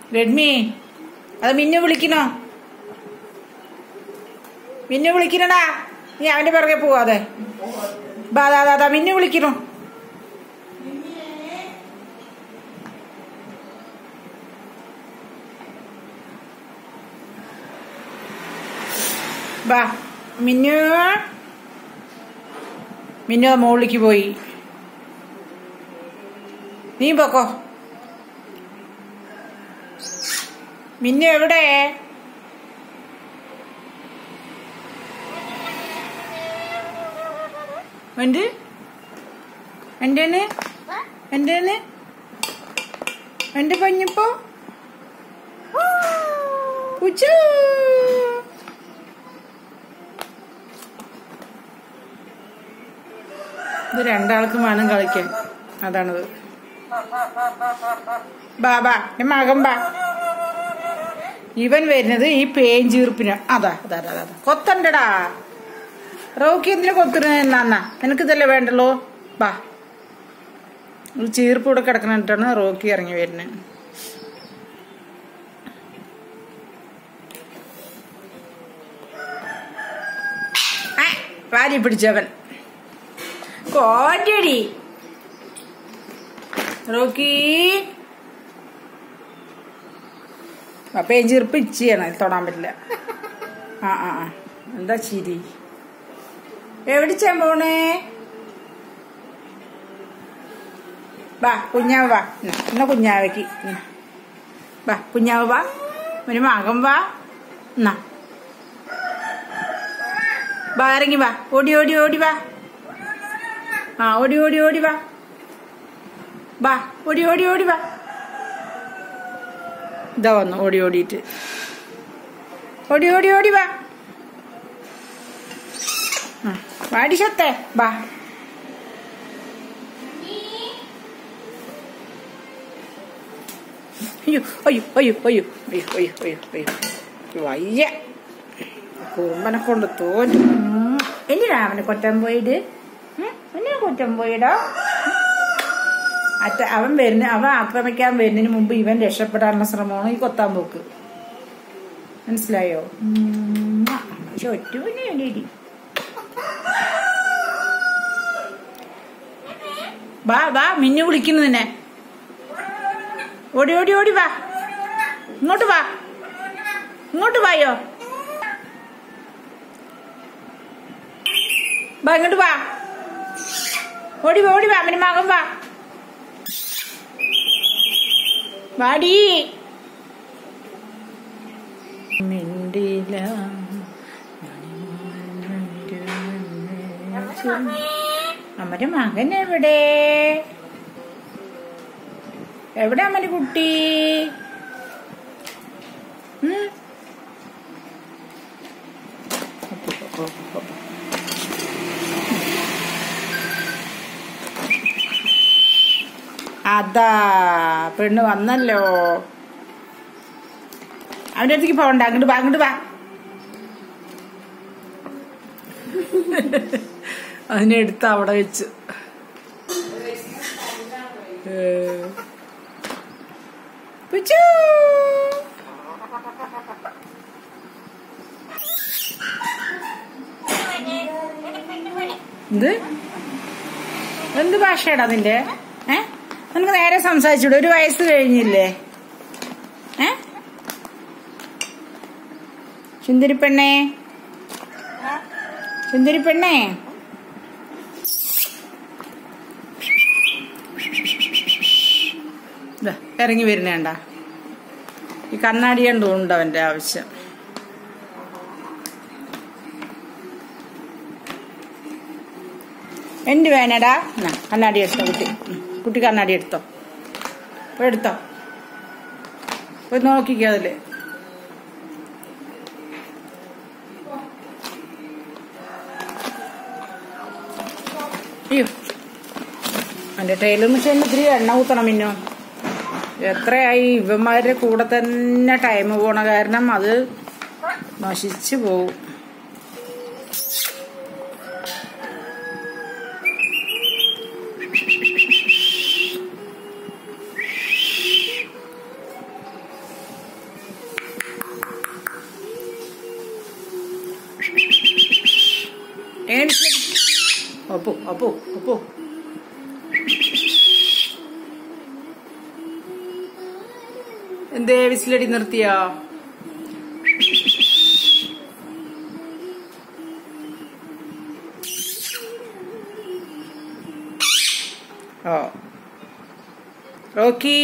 Redmi അത് മിന്നു വിളിക്കണോ? മിന്നു വിളിക്കണടാ. നീ അവന്റെ പിറകെ പോവാതെ. ബാ മിന്നു വിളിക്കണോ? ബാ മിന്നു. മിന്നു മുകളിലേക്ക് പോയി. നീ പൊക്കോ. മിന്നു എവിടെ? എന്റെ പഞ്ഞപ്പോ പൂച്ചു. ഇത് രണ്ടാൾക്കും വേണം കളിക്കാൻ. അതാണത്. ബാ മകൻ ബാ. ഇവൻ വരുന്നത് ഈ പേഞ്ചീർപ്പിന്. അതാ കൊത്തണ്ടടാ. റോക്കി എന്തിനു കൊത്തുന്ന? നിനക്കിതല്ലേ വേണ്ടല്ലോ. ബാ. ഒരു ചീർപ്പ് ഇവിടെ കിടക്കണിട്ടാണ് റോക്കി ഇറങ്ങി വരുന്നത്. വാരി പിടിച്ചവൻ കോറ്റടി. റോക്കി പേഞ്ചീർപ്പ് ഇച്ചിയാണ്, തൊടാൻ പറ്റില്ല. എന്താ ചിരി? എവിടിച്ചാൻ പോണേ? വാ കുഞ്ഞാവ് വാ. എന്നാ കുഞ്ഞാവയ്ക്ക് വാ. കുഞ്ഞാവ് വാ. ഒരു മകൻ വാ. എന്നാ വാ, ഇറങ്ങി വാ. ഓടി വാ. ഓടി വാ. വാ ഓടി വാ. ഇതാ വന്നു ഓടിയിട്ട്. ഓടി വാ. വാടി ശത്തേ. വാ. അയ്യോ വയ്യ. കുറുമ്പനെ കൊണ്ട് തോറ്റു. എന്തിനാ അവനെ കൊറ്റം പോയിട്ട്? കുറ്റം പോയിടോ. അവൻ ആക്രമിക്കാൻ വരുന്നതിന് മുമ്പ് ഇവൻ രക്ഷപ്പെടാനുള്ള ശ്രമമാണ് ഈ കൊത്താൻ പോക്ക്. മനസ്സിലായോ? ചൊറ്റുവിനെ വേണ്ടി. വാ മിന്നു വിളിക്കുന്നു നിന്നെ. ഓടി വാ. ഇങ്ങോട്ട് വായോ. വാ ഇങ്ങോട്ട് വാ. ഓടി വാ. അവന് മകൻ വാ. വാടി. അമ്മന്റെ മകൻ എവിടെ അമ്മന്റെ കുട്ടി? അതാ പെണ്ണ് വന്നല്ലോ. അവന്റെ അടുത്തേക്ക് പോകണ്ട. അങ്ങോട്ട് വാ. അതിനെടുത്ത് അവിടെ വെച്ച് എന്ത് ഭാഷയാടാ നിന്റെ? നിനക്ക് നേരെ സംസാരിച്ചൂടെ? ഒരു വയസ്സ് കഴിഞ്ഞില്ലേ? സുന്ദരി പെണ്ണേ ഇറങ്ങി വരുന്നേണ്ട. ഈ കണ്ണാടി കണ്ടുകൊണ്ട് അവന്റെ ആവശ്യം. എന്ത് വേണടാ? കണ്ണാടി എടുത്തോ കുട്ടി കണ്ണാടി എടുത്തോ. പോയി നോക്കിക്കോ അതില്. അയ്യോ എന്റെ ടൈലർ മെഷീനിൽ ഇത്തിരി എണ്ണ കുത്തണം. മിന്നു എത്രയായി ഇവന്മാരുടെ കൂടെ തന്നെ ടൈം പോണ കാരണം അത് നശിച്ചു പോവും. അപ്പോ അപ്പോ അപ്പോ എന്തേ വിസിലടി നിർത്തിയാ? ഓ റോക്കി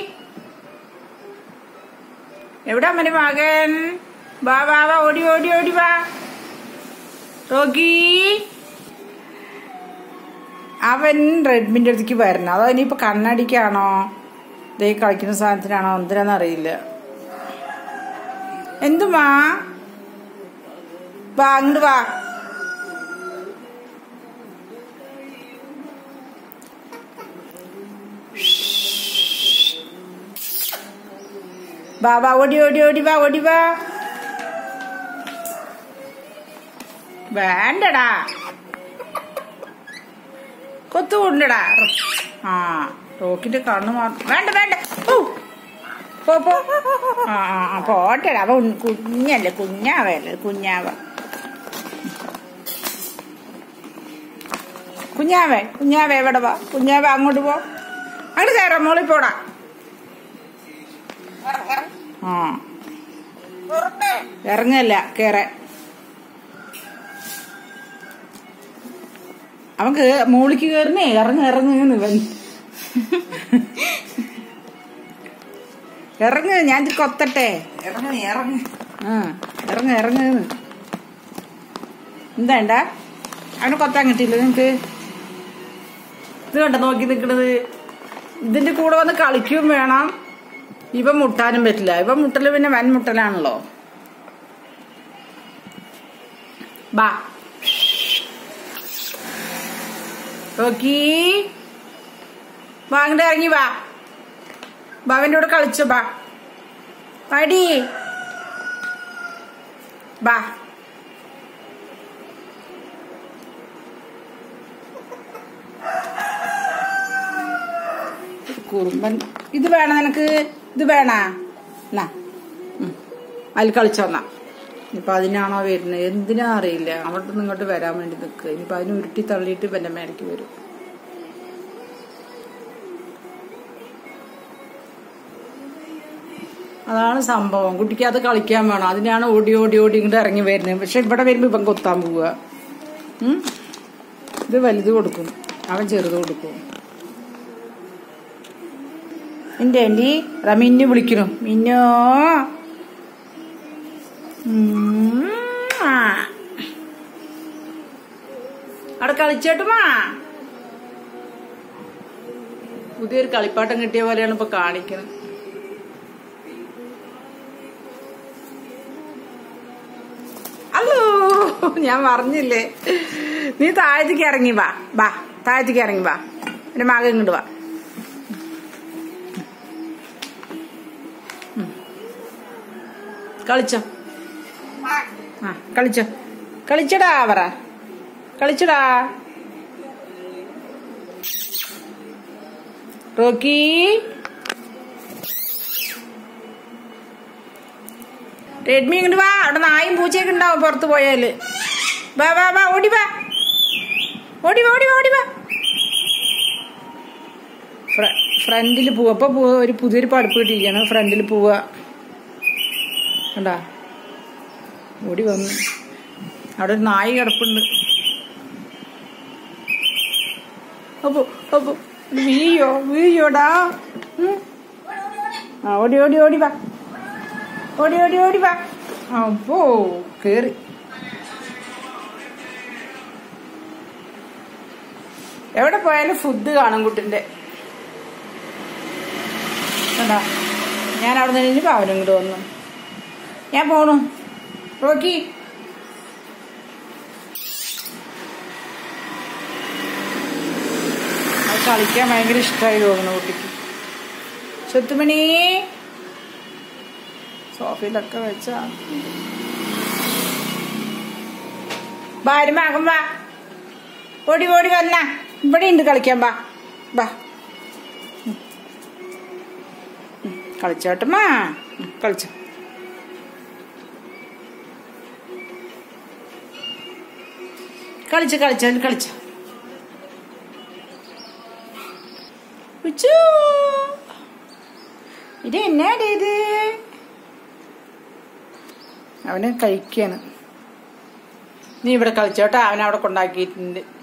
എവിടാ മനെ മകൻ? വാ വാ വാ ഓടി ഓടി ഓടി വാ റോക്കി. അവൻ റെഡ്മിന്റെ അടുത്തേക്ക് വരണം. അതോ ഇനിയിപ്പോ കണ്ണടിക്കാണോ ദേ കളിക്കുന്ന സാധനത്തിനാണോ എന്തിനാന്ന് അറിയില്ല. എന്തുമാ വാ അങ്ങോട്ട് വാ. വാ വാ ഓടി ഓടി ഓടി വാ ഓടി വാ. വേണ്ടടാ കൊത്തുകൊണ്ടടാ. ആ റോക്കിന്റെ കണ്ണ് മാത്രം വേണ്ട വേണ്ട. പോ പോ. ആ പോട്ടടാ. അവ കുഞ്ഞല്ലേ കുഞ്ഞാവല്ലേ കുഞ്ഞാവ കുഞ്ഞാവേ കുഞ്ഞാവേ എവിടെ വാ കുഞ്ഞാവേ അങ്ങോട്ട് പോ. അങ്ങോട്ട് കയറാം മോളിൽ പോടാ. ആ ഇറങ്ങല്ല കേറാൻ. അവക്ക് മോളിക്ക് കയറുന്നേ. ഇറങ്ങ് ഇറങ്ങ് ഇറങ്ങ് ഞാൻ കൊത്തട്ടെ. ഇറങ്ങ ഇറങ്ങ. ആ ഇറങ്ങ് ഇറങ്ങ്. എന്താണ്ടാ അവനെ കൊത്താൻ കിട്ടിയില്ല നിങ്ങക്ക്? ഇത് കണ്ട നോക്കി നിക്കണത്. ഇതിന്റെ കൂടെ വന്ന് കളിക്കുകയും വേണം. ഇവ മുട്ടാനും പറ്റില്ല. ഇവ മുട്ടല് പിന്നെ വൻ മുട്ടലാണല്ലോ. ബാ റോക്കി വാ അങ്ങോട്ട് ഇറങ്ങി വാ. ബാവന്റെ കൂടെ കളിച്ചോ. ബാ പടി ബാ. കുറുമ്പൻ. ഇത് വേണം നിനക്ക്? ഇത് വേണ എന്നാ അതിൽ കളിച്ചോന്നാ. ഇനിയിപ്പൊ അതിനാണോ വരുന്നത് എന്തിനാ അറിയില്ല. അവിടെ നിന്ന് ഇങ്ങോട്ട് വരാൻ വേണ്ടി നിൽക്കുക. ഇനിയിപ്പൊ അതിന് ഉരുട്ടി തള്ളിയിട്ട് എന്റെ മേലേക്ക് വരും. അതാണ് സംഭവം. കുട്ടിക്ക് അത് കളിക്കാൻ വേണം. അതിനാണ് ഓടി ഓടി ഓടി ഇങ്ങോട്ട് ഇറങ്ങി വരുന്നത്. പക്ഷെ ഇവിടെ വരുമ്പോ ഇവൻ കൊത്താൻ പോവുക. ഇത് വലുത് കൊടുക്കും, അവൻ ചെറുത് കൊടുക്കും. എന്റെ ആന്റി മിന്നു വിളിക്കണു. മിന്നോ അവിടെ കളിച്ചോട്ടുമാ. പുതിയൊരു കളിപ്പാട്ടം കിട്ടിയ പോലെയാണ് ഇപ്പൊ കാണിക്കുന്നത്. അല്ലോ ഞാൻ പറഞ്ഞില്ലേ. നീ താഴത്തേക്ക് ഇറങ്ങി വാ. വാ താഴത്തേക്ക് ഇറങ്ങി വാ. എന്റെ മകൻ ഇങ്ങോട്ട് വാ. കളിച്ചോ. ആ കളിച്ചോ. കളിച്ചടാ പറ. കളിച്ചടാ റോക്കി. റെഡ്മി ഇങ്ങോട്ട് വാ. അവിടെ നായും പൂച്ചയൊക്കെ ഉണ്ടാവും പുറത്ത് പോയാല്. വാ വാ വാ ഓടി വാ. ഓടി ഓടി ഓടി വാ. ഫ്രണ്ടിൽ പോവാ. അപ്പൊ ഒരു പുതിയൊരു പടുപ്പ് കിട്ടിയിരിക്കണം. ഫ്രണ്ടിൽ പോവാ. കണ്ടാ ഓടി വന്നു. അവിടെ ഒരു നായി കിടപ്പുണ്ട്. അപ്പൊ അപ്പൊ വീയോടാ. ആ ഓടി ഓടി ഓടി വാ. ഓടി ഓടി ഓടി വാ. അപ്പോ കേറി. എവിടെ പോയാലും ഫുഡ് കാണും കുട്ടിന്റെ. കണ്ടാ ഞാൻ അവിടെ നിന്ന് കഴിഞ്ഞപ്പോ അവനും ഇങ്ങോട്ട് വന്നു. ഞാൻ പോണു റോക്കി. അത് കളിക്കാൻ ഭയങ്കര ഇഷ്ടമായി തോന്നുന്നു കുട്ടിക്ക്. ചുത്തുമണി സോഫയിലൊക്കെ വെച്ചാ ഭാര്യമാകും. വാ ഓടി ഓടി വന്ന ഇവിടെ ഉണ്ട് കളിക്കാൻ. വാ വാ കളിച്ചോട്ടമ്മാ. കളിച്ചോ. കളിച്ചോ കളിച്ചോ. ഇത് എന്നാടേ ഇത്? അവന് കഴിക്കാണ്. നീ ഇവിടെ കളിച്ചോട്ടാ, അവനവിടെ കൊണ്ടാക്കിയിട്ടുണ്ട്.